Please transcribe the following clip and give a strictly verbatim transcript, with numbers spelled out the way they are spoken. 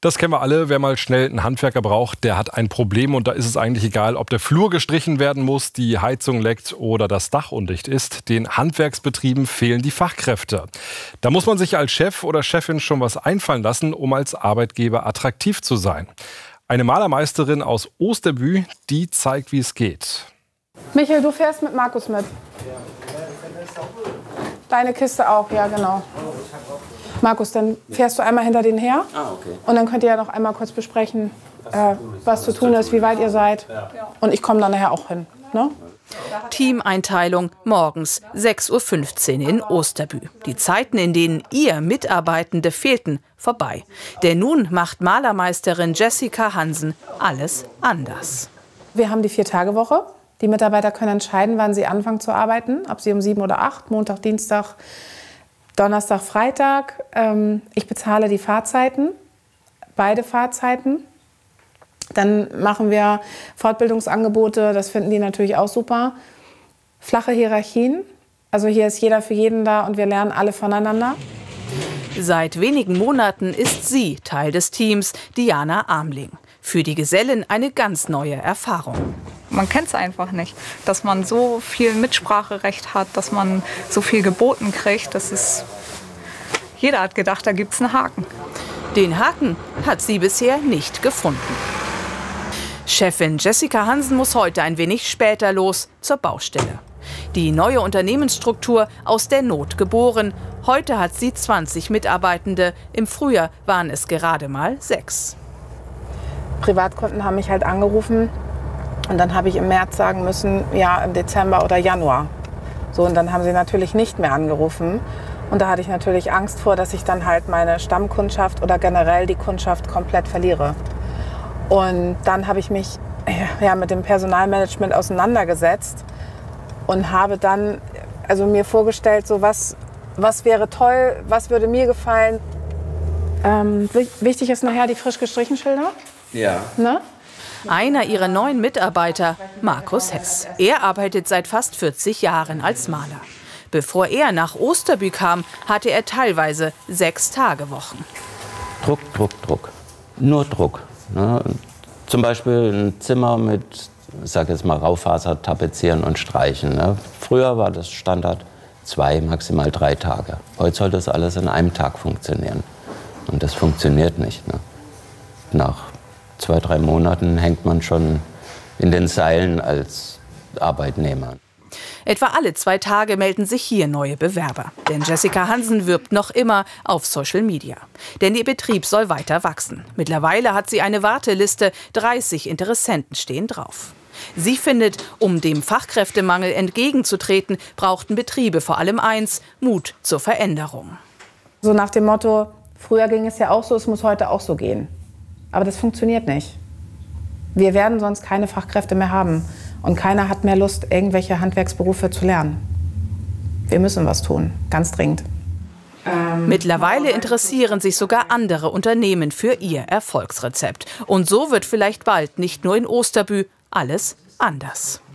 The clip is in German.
Das kennen wir alle. Wer mal schnell einen Handwerker braucht, der hat ein Problem. Und da ist es eigentlich egal, ob der Flur gestrichen werden muss, die Heizung leckt oder das Dach undicht ist. Den Handwerksbetrieben fehlen die Fachkräfte. Da muss man sich als Chef oder Chefin schon was einfallen lassen, um als Arbeitgeber attraktiv zu sein. Eine Malermeisterin aus Osterbü, die zeigt, wie es geht. Michael, du fährst mit Markus mit. Deine Kiste auch, ja genau. Markus, dann fährst du einmal hinter denen her. Ah, okay. Und dann könnt ihr ja noch einmal kurz besprechen, äh, was zu tun ist, wie weit ihr seid. Und ich komme dann nachher auch hin. Ne? Teameinteilung morgens sechs Uhr fünfzehn in Osterbü. Die Zeiten, in denen ihr Mitarbeitende fehlten, vorbei. Denn nun macht Malermeisterin Jessica Hansen alles anders. Wir haben die Vier-Tage-Woche. Die Mitarbeiter können entscheiden, wann sie anfangen zu arbeiten. Ob sie um sieben oder acht, Montag, Dienstag, Donnerstag, Freitag. Ähm, ich bezahle die Fahrzeiten, beide Fahrzeiten. Dann machen wir Fortbildungsangebote, das finden die natürlich auch super. Flache Hierarchien, also hier ist jeder für jeden da und wir lernen alle voneinander. Seit wenigen Monaten ist sie Teil des Teams, Diana Amling. Für die Gesellin eine ganz neue Erfahrung. Man kennt es einfach nicht, dass man so viel Mitspracherecht hat, dass man so viel geboten kriegt. Das ist, jeder hat gedacht, da gibt es einen Haken. Den Haken hat sie bisher nicht gefunden. Chefin Jessica Hansen muss heute ein wenig später los zur Baustelle. Die neue Unternehmensstruktur aus der Not geboren. Heute hat sie zwanzig Mitarbeitende. Im Frühjahr waren es gerade mal sechs. Privatkunden haben mich halt angerufen und dann habe ich im März sagen müssen, ja im Dezember oder Januar. So, und dann haben sie natürlich nicht mehr angerufen. Und da hatte ich natürlich Angst vor, dass ich dann halt meine Stammkundschaft oder generell die Kundschaft komplett verliere. Und dann habe ich mich ja, mit dem Personalmanagement auseinandergesetzt und habe dann also mir vorgestellt, so was, was wäre toll, was würde mir gefallen. Ähm, wichtig ist nachher die frisch gestrichen Schilder. Ja. Ne? Einer ihrer neuen Mitarbeiter, Markus Hess. Er arbeitet seit fast vierzig Jahren als Maler. Bevor er nach Osterbü kam, hatte er teilweise Sechs-Tage-Wochen. Druck, Druck, Druck. Nur Druck. Ne? Zum Beispiel ein Zimmer mit, ich sag jetzt mal, Raufaser tapezieren und streichen. Ne? Früher war das Standard zwei, maximal drei Tage. Heute soll das alles in einem Tag funktionieren. Und das funktioniert nicht. Ne? Nach zwei, drei Monaten hängt man schon in den Seilen als Arbeitnehmer. Etwa alle zwei Tage melden sich hier neue Bewerber. Denn Jessica Hansen wirbt noch immer auf Social Media. Denn ihr Betrieb soll weiter wachsen. Mittlerweile hat sie eine Warteliste, dreißig Interessenten stehen drauf. Sie findet, um dem Fachkräftemangel entgegenzutreten, brauchten Betriebe vor allem eins: Mut zur Veränderung. So nach dem Motto, früher ging es ja auch so, es muss heute auch so gehen. Aber das funktioniert nicht. Wir werden sonst keine Fachkräfte mehr haben. Und keiner hat mehr Lust, irgendwelche Handwerksberufe zu lernen. Wir müssen was tun, ganz dringend. Ähm, Mittlerweile interessieren sich sogar andere Unternehmen für ihr Erfolgsrezept. Und so wird vielleicht bald nicht nur in Osterbü alles anders.